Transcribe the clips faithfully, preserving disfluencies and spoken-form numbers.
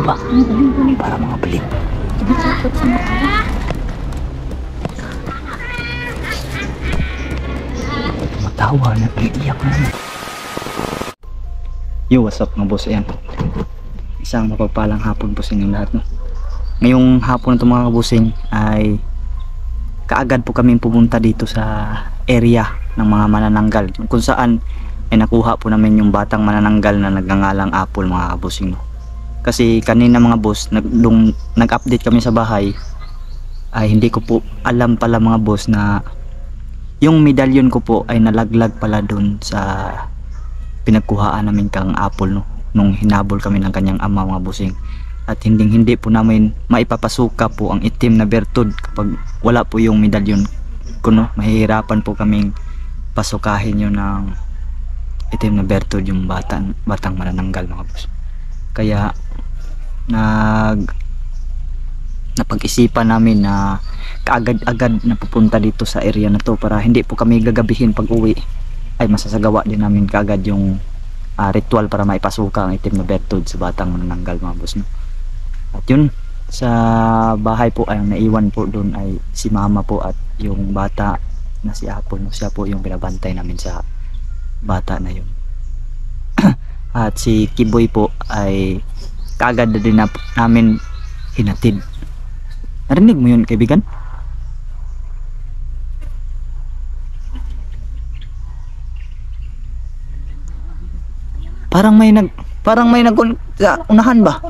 ba? Para mga balik. Matawa, nag-iiyak naman. Yo, what's up mga boss? Ayan, isang mapagpalang hapon po sa inyong lahat, no? Ngayong hapon na ito mga kabusing ay kaagad po kami pumunta dito sa area ng mga manananggal, kung saan ay nakuha po namin yung batang manananggal na nagngangalang Apple mga kabusing, no? Kasi kanina mga boss, nag, nung nag-update kami sa bahay, ay hindi ko po alam pala mga boss na yung medalyon ko po ay nalaglag pala dun sa pinagkuhaan namin kang Apple, no? Nung hinabol kami ng kanyang ama mga busing. At hindi hindi po namin maipapasuka po ang itim na bertud kapag wala po yung medalyon ko, no? Mahihirapan po kaming pasukahin yun ng itim na bertud yung batang, batang manananggal mga boss. Kaya nag napag-isipan namin na kaagad-agad na pupunta dito sa area na to para hindi po kami gagabihin pag uwi, ay masasagawa din namin kaagad yung uh, ritual para maipasuka ang itim na bertud sa batang manananggal mga boss, no? At yun, sa bahay po ay naiwan po doon ay si mama po at yung bata na si Apple, no? Siya po yung binabantay namin sa bata na yun. At si Kiboy po ay kaagad na din na, namin hinatid. Narinig mo yun, kaibigan? Parang may nag parang may nag sa unahan ba?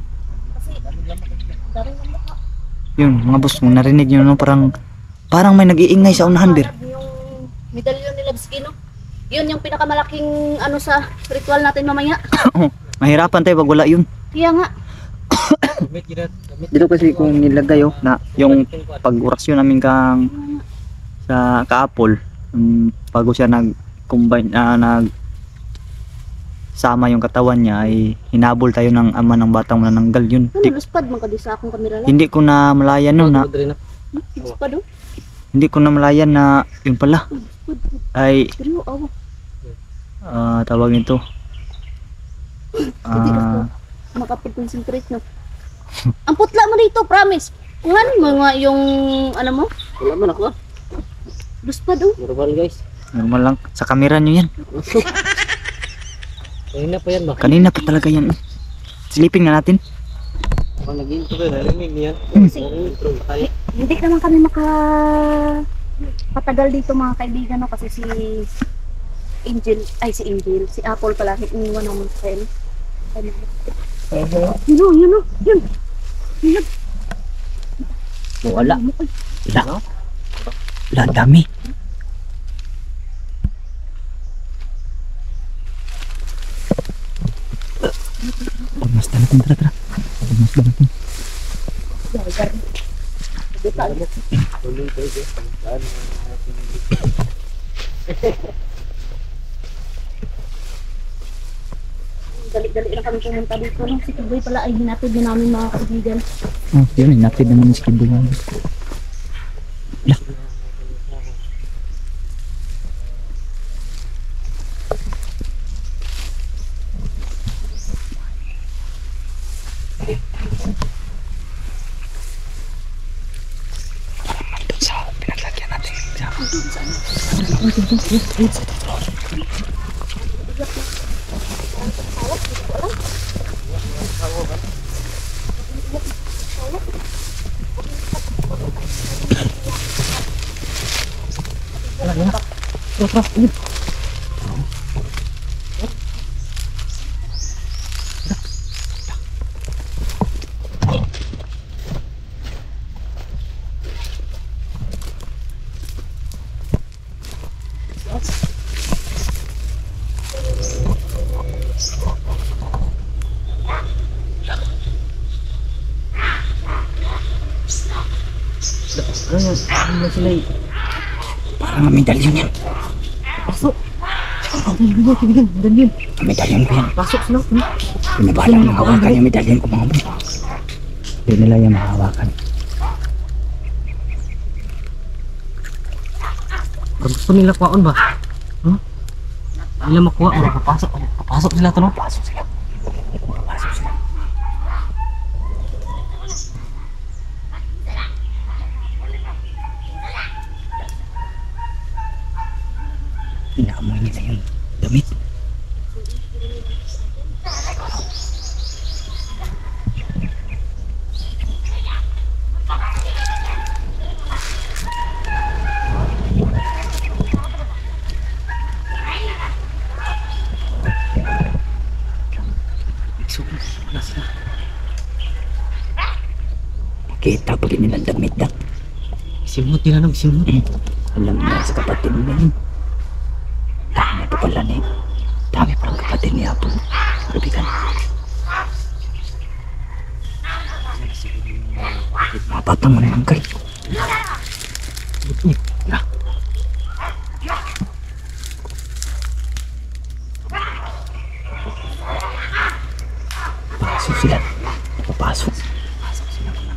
Yun mga boss, kung narinig nyo, no, parang parang may nag-iingay sa unahan, bir. Yung medalyon ni Labski, no? Yun yung pinakamalaking ano sa ritual natin mamaya. Mahirapan tayo pag wala yun. Kaya nga. Dito kasi kung nilagay, oh, na yung pag-orasyon namin kang sa ka-Apple, um, bago siya nag-combine, uh, nag sama yung katawan niya, ay hinabol tayo ng ama ng batang manananggal yun. Ano, luspad man ka di sa akong kamera lang. Hindi ko na malayan, no, na luspad, oh. Hindi ko na malayan na yun pala ay uh, tawag nito uh, makapag-concentrate, no. Ang putla mo dito, promise. Kung ano mga yung alam mo? Wala man ako. Luspad, oh. Normal guys. Normal lang. Sa kamera nyo yan. Kanina pa yan ba? Kanina pa talaga yan. Silipin na natin. Kung nag-intro ba, narinig niyan. Hindi naman kami maka patagal dito mga kaibigan, no, kasi si Angel, ay si Angel, si Apple pala, iniwan naman sa friend. Yun o, yun o, yun. Yun. Wala. Wala. Wala, dami. Pagmasdan natin, tara, tara. Pagmasdan natin. Dali-dali lang kami pumunta dito, no? Si Kiboy pala ay hinatid din namin mga kaibigan. Oh, yun, hinatid naman si Kiboy. Lah. Ano sila eh? Parang may medalyon yan. Pasok. Ang medalyon, kaibigan, medalyon. Ang medalyon ko yan. Pasok sila. Pinabalang na hawakan yung medalyon ko mga boy. Hindi nila yung mahawakan. Gusto nila kuwaon ba? Huh? Nila makuha, makapasok. Papasok sila to, no? Pasok sila. Pasok sila. Inaamoy nila yung damit. Kita pa rin nilang damit na. Simot nila nung simot. Alam na sa kapatid nila yun. Dami pa pala na yun. Dami palang kapatid ni Apo. Grabe ka na. Mga batang mananggal. Ya. Pasok sila. Napapasok. Pasok sila mga.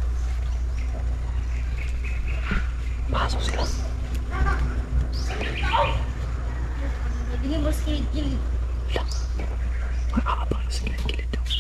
Pasok sila. Hindi mo schedule. Lang. Makakabang sila yung kilid daw.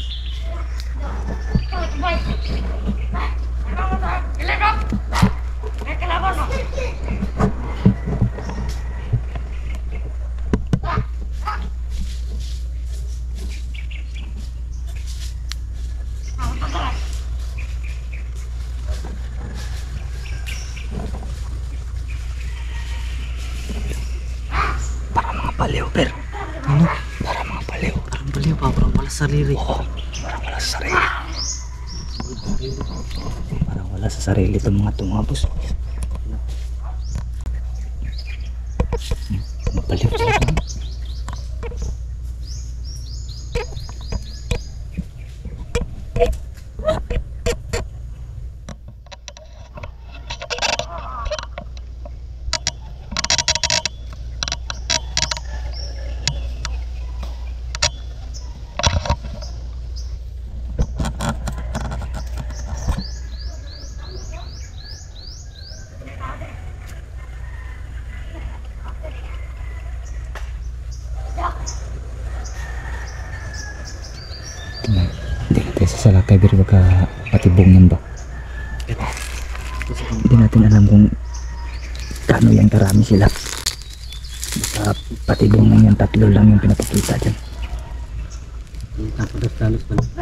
Para mga baliw, per. Ano? Para mga baliw. Parang baliw pa, parang wala sa sarili. Oo, parang wala sa sarili. Parang wala sa sarili itong mga tumabos. Mabaliw sila. Hindi natin sasalakay pero baka patibong yan ba? Hindi natin alam kung kano yan karami sila. Baka patibong lang yan, tatlo lang yung pinapakita dyan. Tapalos-talos pa lang.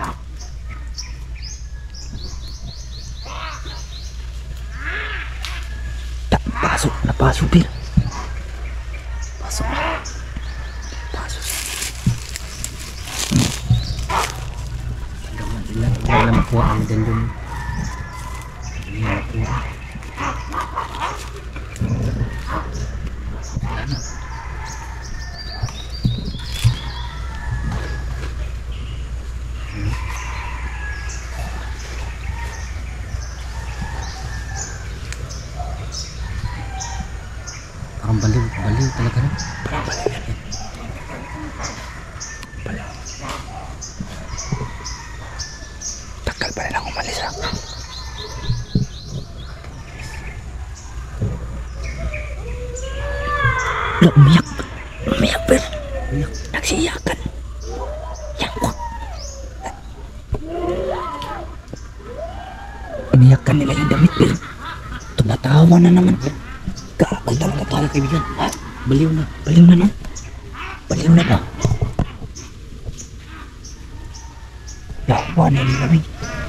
Ta pasok, napasok bir. Pasok. Pasok. Wala makuha ang dyan dun. Wala makuha. Parang baliw, baliw talaga na. Parang baliw yan. Baliw. Tagal pa nilang umalis ha. Wala, umiyak. Umiyak, per. Umiyak. Nagsiyakan. Yakwak. Iniyakan nila yung damit, per. Tumatawa na naman. Kakal talaga to. Wala kaibigan. Baliw na. Baliw na, no? Baliw na ba? Yawa na nila, eh.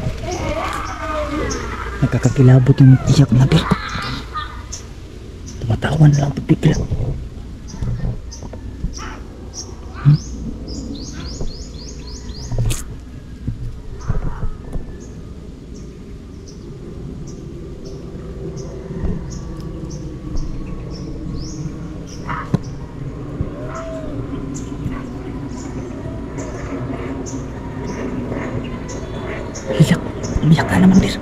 Nakakakilabot yung iyak na, per. Tumatawa na lang pipigla. Hmm? Iyak. Umiyak ka naman, per.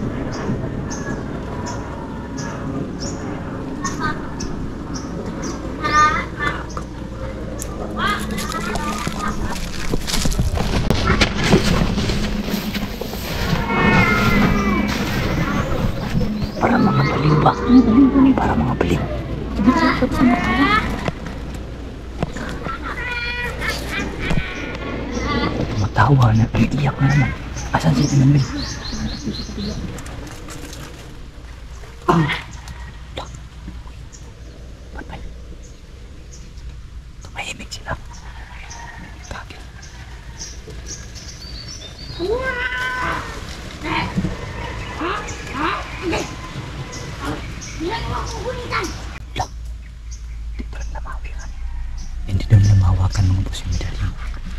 Para mga baliw ba? Para mga baliw. Matawa na, iiyak na naman. Asan si Tinamil? Ah. Patay. Di pa rin namawikan. Hindi daw namawakan mga boss yung medalyon.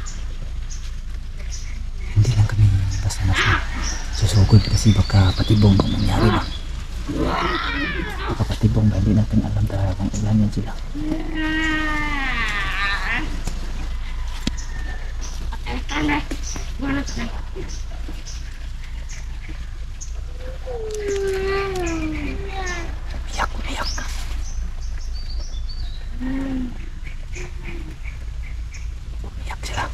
Hindi lang kami basta-basta susugod kasi baka patibong ang mangyari ba. Baka patibong ba, hindi natin alam talaga kung ilan yan sila. Iyak, iyak ka. Iyak sila.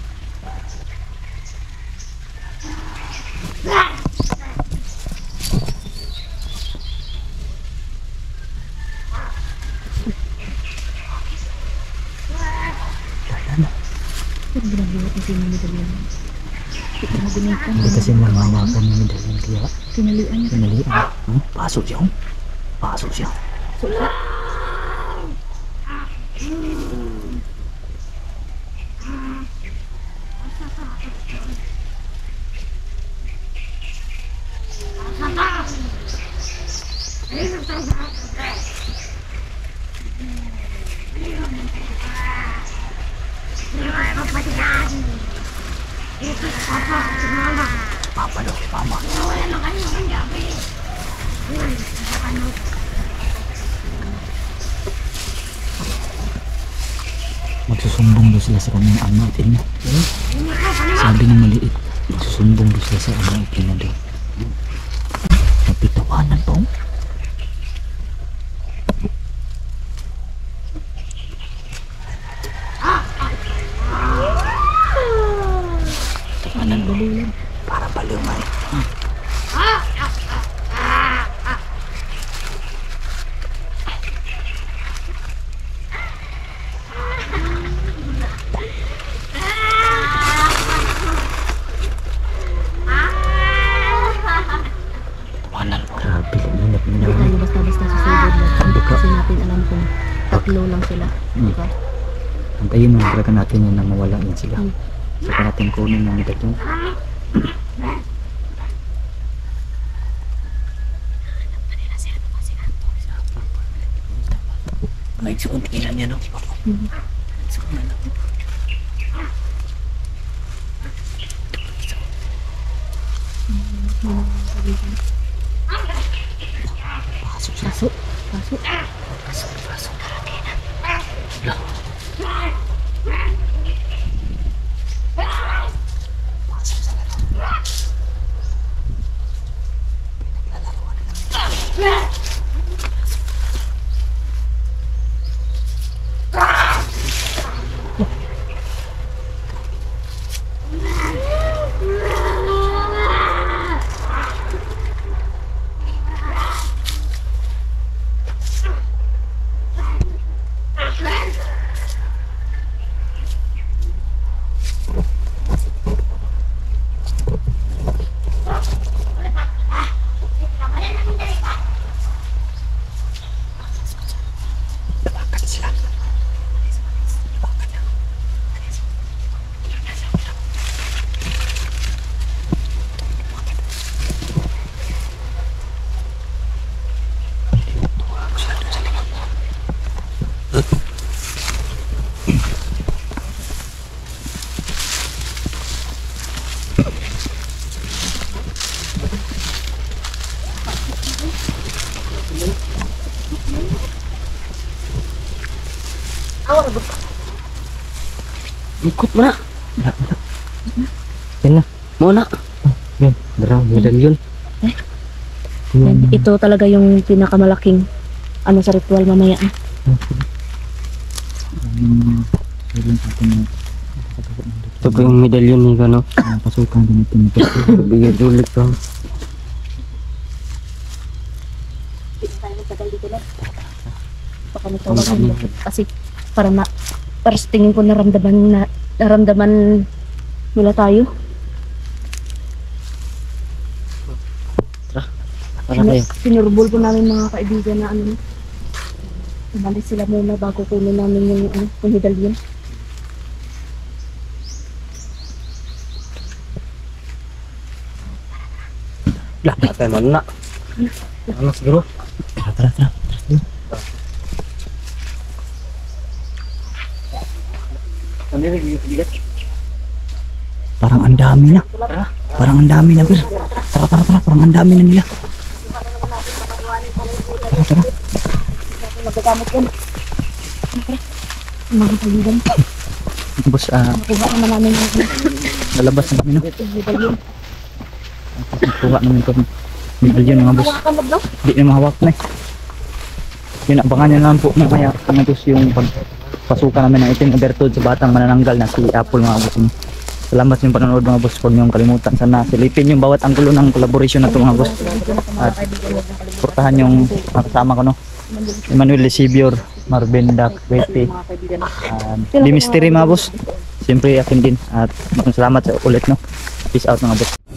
Hindi kasi namawakan yung medalyon kaya Kinalian niya. pinalian. Hmm? Pasok siya. oh. Pasok siya. Papa daw, mama. Magsusumbong daw sila sa kanyang ama at ina. Sabi ng maliit, magsusumbong daw sila sa ama at ina daw. Napitawanan po. Tawanan balulan. Para balumay. Hmm. Tawanan po. Grabe, inap na Hindi tayo basta-basta susugod lang. Buka. Kasi natin alam kung tatlo lang sila. Hmm. Diba? Antayin mo talaga natin yun na mawala yan sila. Hmm. Saka natin kunin ng medalyon. Ay, suot ilan yan, no? Mhm. Pasok siya. Pasok. Pasok. Pasok, pasok. Pasok sa laro. Pinaglalaroan na lang. Labakan sila. Labakan na. Tuwag sila doon sa likod. Ikut mo na. Wala, wala. Yan na. Mo na. Yan. Darang medalyon. Eh? Hmm. And ito talaga yung pinakamalaking ano sa ritual mamaya. ah. Um, Sabihin sa atin na Ito po yung medalyon ni Gano. uh, pasukan din ito nito. Bigyan ulit ko. Baka natawagan mo. Kasi para ma para sa tingin ko naramdaman na naramdaman nila tayo. Para kayo. Sinurbol po namin mga kaibigan na ano. Umalis sila muna bago kunin namin yung ano, yung medalyon. Lah, tayo man na. Ano siguro? Tara, tara, tara. Parang ang dami na. Parang ang dami na, Bir. Tara, tara, tara. Parang ang dami na nila. Tara, tara. Magagamit yan. Mga paligan. Boss, ah, Kuha naman namin yung lalabas na kami, no? medalyon. Kuha namin ko. Medalyon, mga boss. Hawakan mo, bro. Hindi na mahawak na eh. Yun, abangan nyo lang po mamaya mga boss yung pagpasukan namin ng itim Bertod sa batang manananggal na si Apple, mga boss. Salamat yung panonood, mga boss. Huwag niyong kalimutan. Sana silipin yung bawat anggulo ng collaboration na ito, mga boss. At portahan yung mga kasama ko, no? Emmanuel Lesibior, Marvin Dak, Betty, um, Di Mystery, mga boss. Siyempre akin din. At maraming salamat sa ulit, no? Peace out, mga boss.